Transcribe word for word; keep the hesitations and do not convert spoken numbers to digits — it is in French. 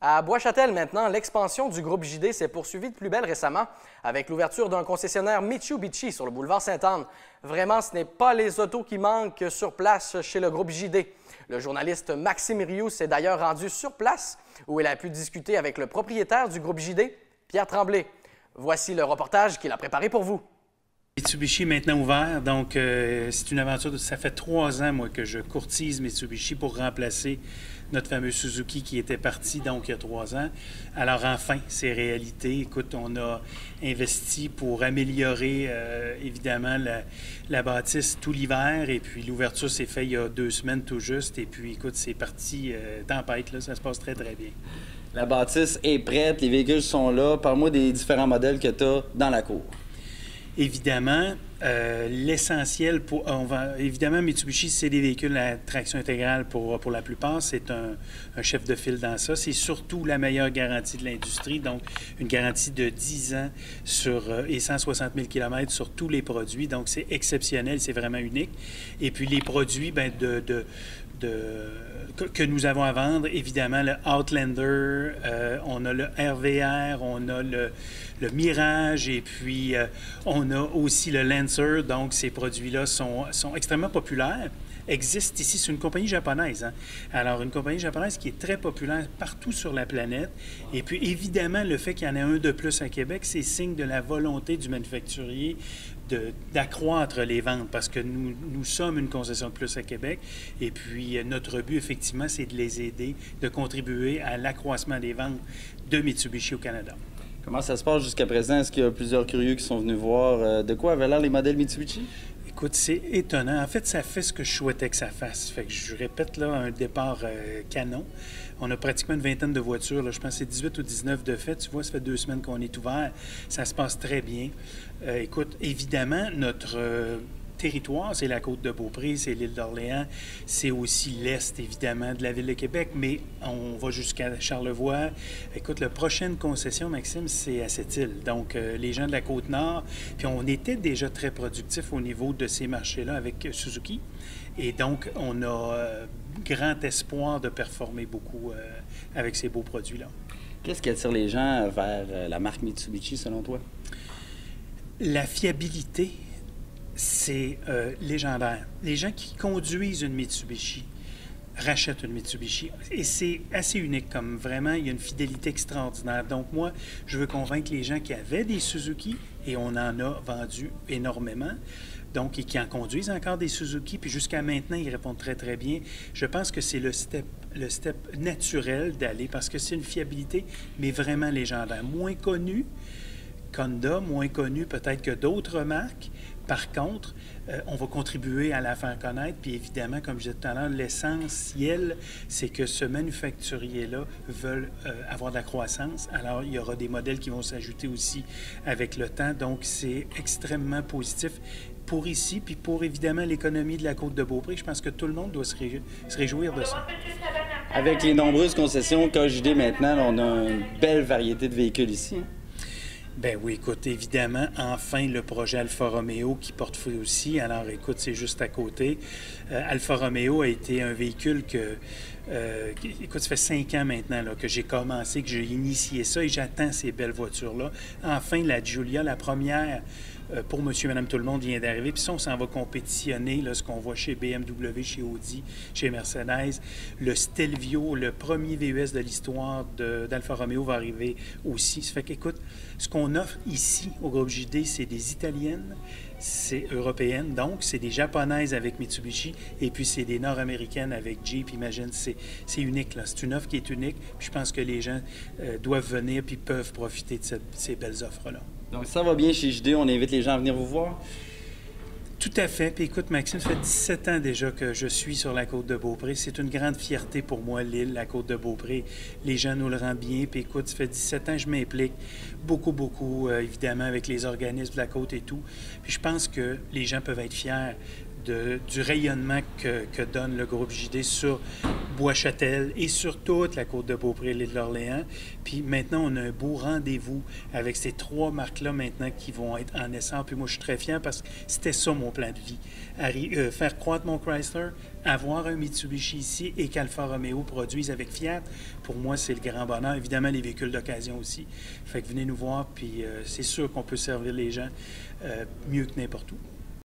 À Bois-Châtel, maintenant, l'expansion du groupe J D s'est poursuivie de plus belle récemment avec l'ouverture d'un concessionnaire Mitsubishi sur le boulevard Sainte-Anne. Vraiment, ce n'est pas les autos qui manquent sur place chez le groupe J D. Le journaliste Maxime Rioux s'est d'ailleurs rendu sur place où il a pu discuter avec le propriétaire du groupe J D, Pierre Tremblay. Voici le reportage qu'il a préparé pour vous. Mitsubishi est maintenant ouvert, donc euh, c'est une aventure. De, ça fait trois ans, moi, que je courtise Mitsubishi pour remplacer notre fameux Suzuki qui était parti, donc, il y a trois ans. Alors, enfin, c'est réalité. Écoute, on a investi pour améliorer, euh, évidemment, la, la bâtisse tout l'hiver, et puis l'ouverture s'est faite il y a deux semaines tout juste, et puis, écoute, c'est parti euh, tempête, là, ça se passe très, très bien. La bâtisse est prête, les véhicules sont là. Parle-moi des différents modèles que tu as dans la cour. Évidemment, euh, l'essentiel pour... On va, évidemment, Mitsubishi, c'est des véhicules à traction intégrale pour, pour la plupart. C'est un, un chef de file dans ça. C'est surtout la meilleure garantie de l'industrie, donc une garantie de dix ans sur, euh, et cent soixante mille kilomètres sur tous les produits. Donc, c'est exceptionnel, c'est vraiment unique. Et puis, les produits, bien, de... de De, que, que nous avons à vendre, évidemment, le Outlander, euh, on a le R V R, on a le, le Mirage, et puis euh, on a aussi le Lancer. Donc, ces produits-là sont, sont extrêmement populaires. Existe ici, c'est une compagnie japonaise. Hein? Alors, une compagnie japonaise qui est très populaire partout sur la planète. Et puis, évidemment, le fait qu'il y en ait un de plus à Québec, c'est signe de la volonté du manufacturier d'accroître les ventes, parce que nous, nous sommes une concession de plus à Québec. Et puis, notre but, effectivement, c'est de les aider, de contribuer à l'accroissement des ventes de Mitsubishi au Canada. Comment ça se passe jusqu'à présent? Est-ce qu'il y a plusieurs curieux qui sont venus voir euh, de quoi avaient l'air les modèles Mitsubishi? Écoute, c'est étonnant. En fait, ça fait ce que je souhaitais que ça fasse. Fait que je répète, là, un départ euh, canon. On a pratiquement une vingtaine de voitures. Là. Je pense que c'est dix-huit ou dix-neuf de fait. Tu vois, ça fait deux semaines qu'on est ouvert. Ça se passe très bien. Euh, écoute, évidemment, notre euh, territoire, c'est la Côte-de-Beaupré, c'est l'île d'Orléans. C'est aussi l'est, évidemment, de la ville de Québec. Mais on va jusqu'à Charlevoix. Écoute, la prochaine concession, Maxime, c'est à cette île. Donc, euh, les gens de la Côte-Nord. Puis on était déjà très productifs au niveau de ces marchés-là avec Suzuki. Et donc, on a euh, grand espoir de performer beaucoup euh, avec ces beaux produits-là. Qu'est-ce qui attire les gens vers euh, la marque Mitsubishi, selon toi? La fiabilité, c'est euh, légendaire. Les gens qui conduisent une Mitsubishi rachètent une Mitsubishi. Et c'est assez unique, comme vraiment, il y a une fidélité extraordinaire. Donc moi, je veux convaincre les gens qui avaient des Suzuki, et on en a vendu énormément, donc, et qui en conduisent encore des Suzuki, puis jusqu'à maintenant, ils répondent très, très bien. Je pense que c'est le step, le step naturel d'aller, parce que c'est une fiabilité, mais vraiment légendaire. Moins connue qu'Honda, moins connue peut-être que d'autres marques. Par contre, euh, on va contribuer à la faire connaître. Puis évidemment, comme je disais tout à l'heure, l'essentiel, c'est que ce manufacturier-là veut euh, avoir de la croissance. Alors, il y aura des modèles qui vont s'ajouter aussi avec le temps. Donc, c'est extrêmement positif pour ici, puis pour évidemment l'économie de la Côte-de-Beaupré. Je pense que tout le monde doit se, ré se réjouir de ça. Avec les nombreuses concessions qu'a J D maintenant, on a une belle variété de véhicules ici. Hein? Ben oui, écoute, évidemment, enfin, le projet Alfa Romeo qui porte fruit aussi. Alors, écoute, c'est juste à côté. Euh, Alfa Romeo a été un véhicule que... Euh, écoute, ça fait cinq ans maintenant là, que j'ai commencé, que j'ai initié ça, et j'attends ces belles voitures-là. Enfin, la Giulia, la première euh, pour Monsieur et Madame Tout-le-Monde vient d'arriver. Puis ça, on s'en va compétitionner, là, ce qu'on voit chez B M W, chez Audi, chez Mercedes. Le Stelvio, le premier V U S de l'histoire d'Alfa Romeo va arriver aussi. Ça fait qu'écoute, ce qu'on offre ici au groupe J D, c'est des Italiennes, c'est européennes, donc c'est des Japonaises avec Mitsubishi, et puis c'est des Nord-Américaines avec Jeep. Imagine, c'est unique, là. C'est une offre qui est unique. Puis je pense que les gens euh, doivent venir puis peuvent profiter de cette, ces belles offres-là. Donc ça va bien chez J D, on invite les gens à venir vous voir? Tout à fait. Puis écoute, Maxime, ça fait dix-sept ans déjà que je suis sur la Côte-de-Beaupré. C'est une grande fierté pour moi, l'île, la Côte-de-Beaupré. Les gens nous le rendent bien. Puis écoute, ça fait dix-sept ans que je m'implique beaucoup, beaucoup, euh, évidemment, avec les organismes de la Côte et tout. Puis je pense que les gens peuvent être fiers de, du rayonnement que, que donne le groupe J D sur Bois-Châtel et sur toute la côte de Beaupré et de l'Orléans. Puis maintenant, on a un beau rendez-vous avec ces trois marques-là maintenant qui vont être en naissance. Puis moi, je suis très fier parce que c'était ça mon plan de vie. Arri- euh, faire croître mon Chrysler, avoir un Mitsubishi ici et qu'Alfa Romeo produise avec Fiat, pour moi, c'est le grand bonheur. Évidemment, les véhicules d'occasion aussi. Fait que venez nous voir, puis euh, c'est sûr qu'on peut servir les gens euh, mieux que n'importe où.